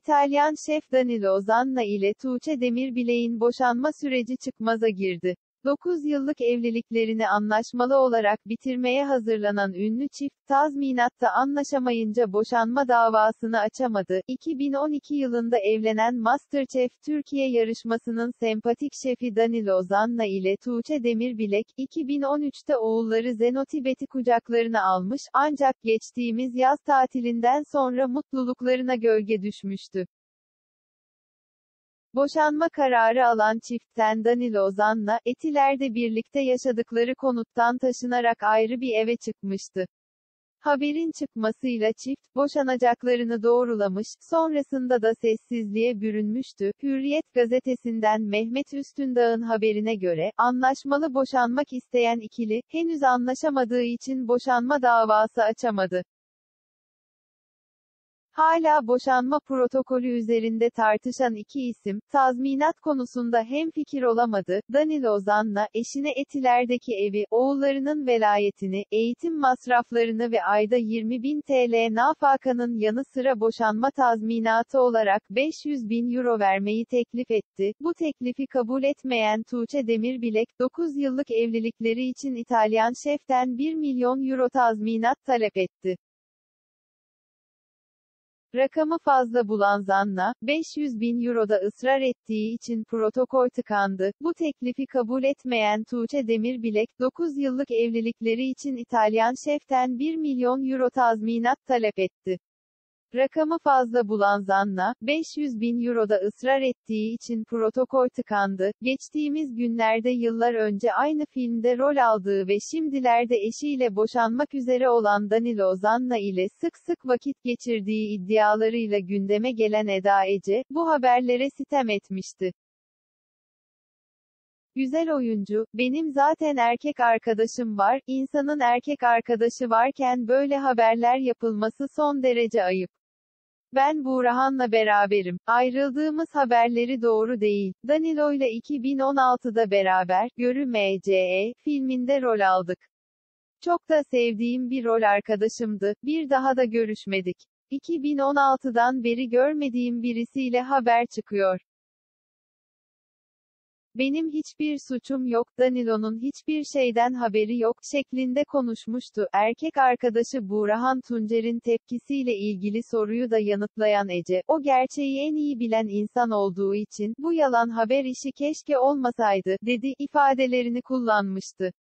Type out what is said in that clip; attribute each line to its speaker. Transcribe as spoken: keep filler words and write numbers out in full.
Speaker 1: İtalyan şef Danilo Zanna ile Tuğçe Demirbilek'in boşanma süreci çıkmaza girdi. dokuz yıllık evliliklerini anlaşmalı olarak bitirmeye hazırlanan ünlü çift, tazminatta anlaşamayınca boşanma davasını açamadı. iki bin on iki yılında evlenen MasterChef Türkiye yarışmasının sempatik şefi Danilo Zanna ile Tuğçe Demirbilek, iki bin on üçte oğulları Zenotibet'i kucaklarına almış, ancak geçtiğimiz yaz tatilinden sonra mutluluklarına gölge düşmüştü. Boşanma kararı alan çiftten Danilo Zanna, Etiler'de birlikte yaşadıkları konuttan taşınarak ayrı bir eve çıkmıştı. Haberin çıkmasıyla çift, boşanacaklarını doğrulamış, sonrasında da sessizliğe bürünmüştü. Hürriyet gazetesinden Mehmet Üstündağ'ın haberine göre, anlaşmalı boşanmak isteyen ikili, henüz anlaşamadığı için boşanma davası açamadı. Hala boşanma protokolü üzerinde tartışan iki isim, tazminat konusunda hemfikir olamadı. Danilo Zanna, eşine Etiler'deki evi, oğullarının velayetini, eğitim masraflarını ve ayda yirmi bin TL nafakanın yanı sıra boşanma tazminatı olarak beş yüz bin euro vermeyi teklif etti. Bu teklifi kabul etmeyen Tuğçe Demirbilek, dokuz yıllık evlilikleri için İtalyan şeften bir milyon euro tazminat talep etti. Rakamı fazla bulan Zanna, beş yüz bin euroda ısrar ettiği için protokol tıkandı. Bu teklifi kabul etmeyen Tuğçe Demirbilek, dokuz yıllık evlilikleri için İtalyan şeften bir milyon euro tazminat talep etti. Rakamı fazla bulan Zanna, beş yüz bin euroda ısrar ettiği için protokol tıkandı. Geçtiğimiz günlerde yıllar önce aynı filmde rol aldığı ve şimdilerde eşiyle boşanmak üzere olan Danilo Zanna ile sık sık vakit geçirdiği iddialarıyla gündeme gelen Eda Ece, bu haberlere sitem etmişti. Güzel oyuncu, benim zaten erkek arkadaşım var, insanın erkek arkadaşı varken böyle haberler yapılması son derece ayıp. Ben Buğrahan'la beraberim. Ayrıldığımız haberleri doğru değil. Danilo'yla iki bin on altıda beraber, Görü-M.C.E. filminde rol aldık. Çok da sevdiğim bir rol arkadaşımdı, bir daha da görüşmedik. iki bin on altıdan beri görmediğim birisiyle haber çıkıyor. Benim hiçbir suçum yok, Danilo'nun hiçbir şeyden haberi yok, şeklinde konuşmuştu. Erkek arkadaşı Buğrahan Tuncer'in tepkisiyle ilgili soruyu da yanıtlayan Ece, o gerçeği en iyi bilen insan olduğu için, bu yalan haber işi keşke olmasaydı, dedi, ifadelerini kullanmıştı.